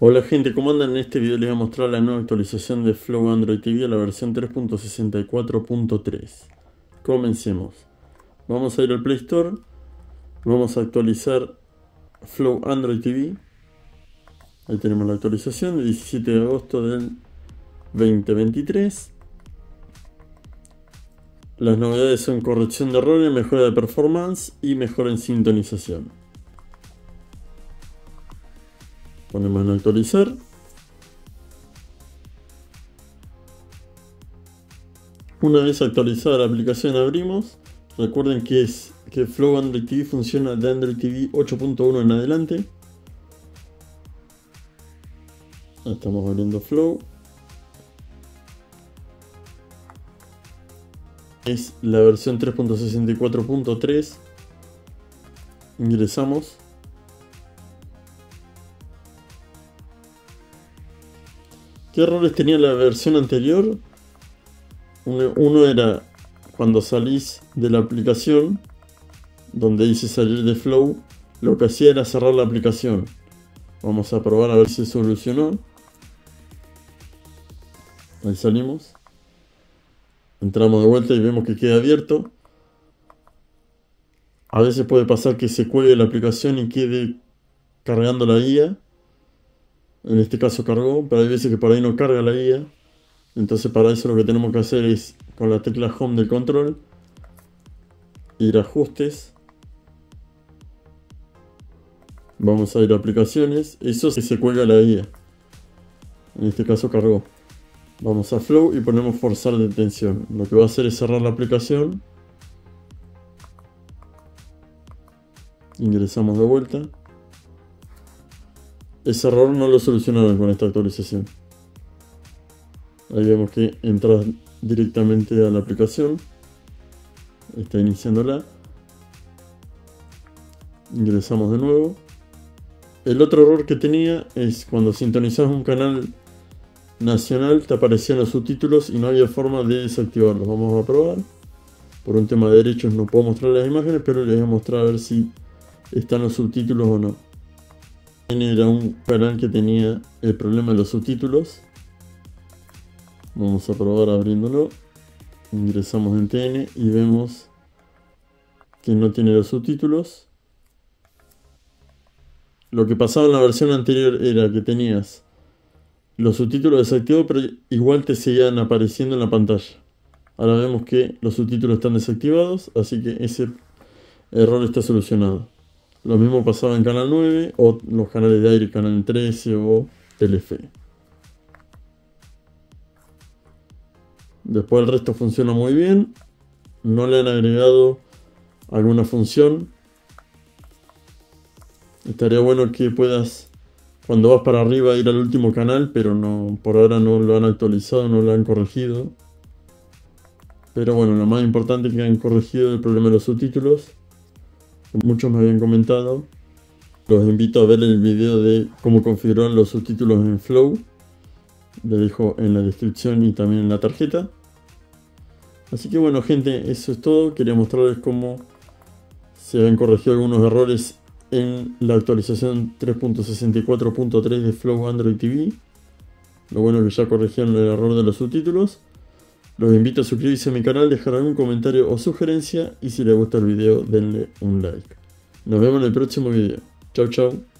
Hola gente, ¿cómo andan? En este video les voy a mostrar la nueva actualización de Flow Android TV a la versión 3.64.3. Comencemos. Vamos a ir al Play Store. Vamos a actualizar Flow Android TV. Ahí tenemos la actualización de 17 de agosto del 2023. Las novedades son corrección de errores, mejora de performance y mejora en sintonización. Ponemos en actualizar. Una vez actualizada la aplicación abrimos. Recuerden que Flow Android TV funciona de Android TV 8.1 en adelante. Estamos abriendo Flow. Es la versión 3.64.3. Ingresamos. ¿Qué errores tenía la versión anterior? Uno era cuando salís de la aplicación, donde dice salir de Flow, lo que hacía era cerrar la aplicación. Vamos a probar a ver si se solucionó. Ahí salimos. Entramos de vuelta y vemos que queda abierto. A veces puede pasar que se cuelgue la aplicación y quede cargando la guía. En este caso cargó, pero hay veces que por ahí no carga la guía. Entonces para eso lo que tenemos que hacer es con la tecla Home del control ir a ajustes. Vamos a ir a aplicaciones. Eso se cuelga la guía. En este caso cargó. Vamos a Flow y ponemos forzar detención. Lo que va a hacer es cerrar la aplicación. Ingresamos de vuelta. Ese error no lo solucionaron con esta actualización. Ahí vemos que entra directamente a la aplicación. Está iniciándola. Ingresamos de nuevo. El otro error que tenía es cuando sintonizas un canal nacional te aparecían los subtítulos y no había forma de desactivarlos. Vamos a probar. Por un tema de derechos no puedo mostrar las imágenes, pero les voy a mostrar a ver si están los subtítulos o no. Era un canal que tenía el problema de los subtítulos. Vamos a probar abriéndolo. Ingresamos en TN y vemos que no tiene los subtítulos. Lo que pasaba en la versión anterior era que tenías los subtítulos desactivados, pero igual te seguían apareciendo en la pantalla. Ahora vemos que los subtítulos están desactivados, así que ese error está solucionado. Lo mismo pasaba en Canal 9 o los canales de aire, Canal 13 o Telefe. Después el resto funciona muy bien. No le han agregado alguna función. Estaría bueno que puedas, cuando vas para arriba, ir al último canal, pero no, por ahora no lo han actualizado, no lo han corregido. Pero bueno, lo más importante es que han corregido el problema de los subtítulos. Muchos me habían comentado. Los invito a ver el video de cómo configurar los subtítulos en Flow. Le dejo en la descripción y también en la tarjeta. Así que bueno gente, eso es todo. Quería mostrarles cómo se habían corregido algunos errores en la actualización 3.64.3 de Flow Android TV. Lo bueno es que ya corrigieron el error de los subtítulos. Los invito a suscribirse a mi canal, dejar algún comentario o sugerencia y si les gusta el video denle un like. Nos vemos en el próximo video. Chau chau.